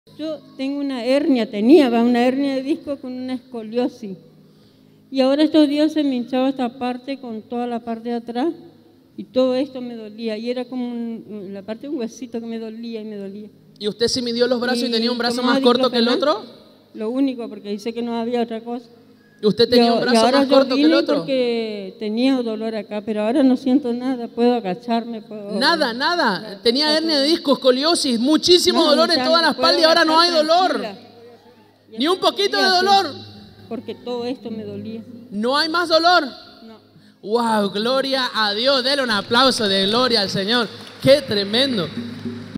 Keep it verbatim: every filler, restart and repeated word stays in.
Yo tengo una hernia, tenía ¿va? una hernia de disco con una escoliosis. Y ahora estos días se me hinchaba esta parte con toda la parte de atrás y todo esto me dolía. Y era como un, la parte de un huesito que me dolía y me dolía. ¿Y usted se midió los brazos y, y tenía un brazo más corto que el otro? Lo único, porque dice que no había otra cosa. ¿Y usted tenía y, un brazo más corto que el otro? Porque tenía dolor acá, pero ahora no siento nada, puedo agacharme. Puedo, nada, nada, nada. Tenía hernia de disco, escoliosis, muchísimo no, dolor en toda la espalda y ahora no hay dolor. Ni un poquito de dolor. Porque todo esto me dolía. ¿No hay más dolor? No. ¡Wow! Gloria a Dios. Dele un aplauso de gloria al Señor. ¡Qué tremendo!